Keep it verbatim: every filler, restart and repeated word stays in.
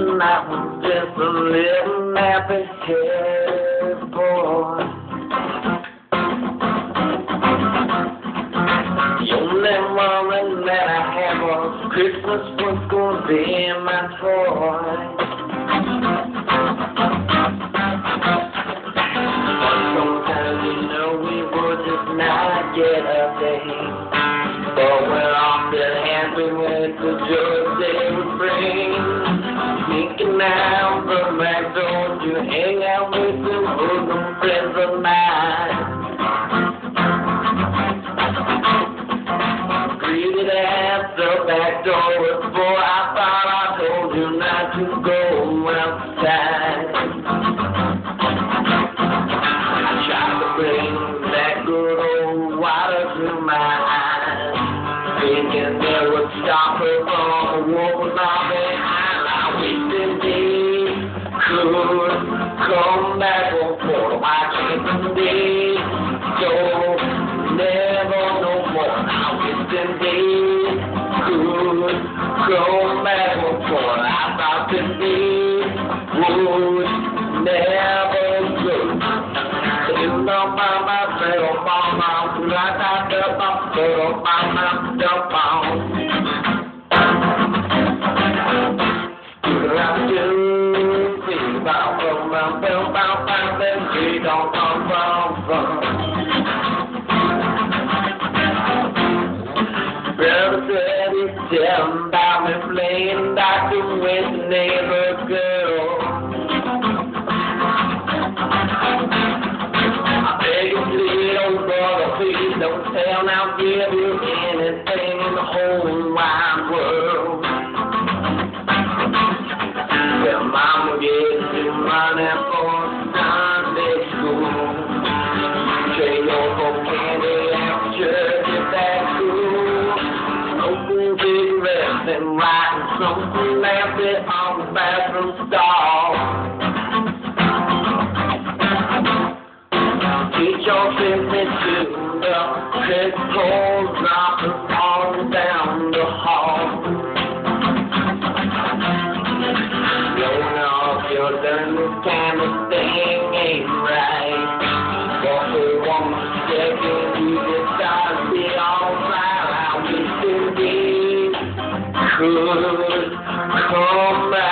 when I was just a little nappy-headed boy. The only worry that I had was Christmas was gonna be my toy. But sometimes, you know, we would just not get a day. But we're often happy with the joy they would bring. Sneaking out the back door to hang out with some bosom friends of mine. Greeted at the back door before I thought I told you not to go outside. I tried to bring that good old water to my eyes, thinking it would stop her from walking off behind. I wish that they could come back on board. I can't believe so never no more. I wish that they could come back on board. I thought that they would never go. You know, mama, little mama, like I felt my little mama, jump on. I'm doing see about from my bell, bound, bound, and she don't come from from. Brother said he's telling about me playing doctor with the neighbor girl. I beg you, please, old brother, please don't tell, I'll give you anything in the whole wide world. Well, mama gave me money for Sunday school. Trade over candy after church at that school. Smoking cigarettes and writing something nasty on the bathroom stall. Teacher sent me to the crystal dropping all down the hall. You're learning this kind of thing ain't right. But for one second, you just gotta be alright. I wish that they could come back.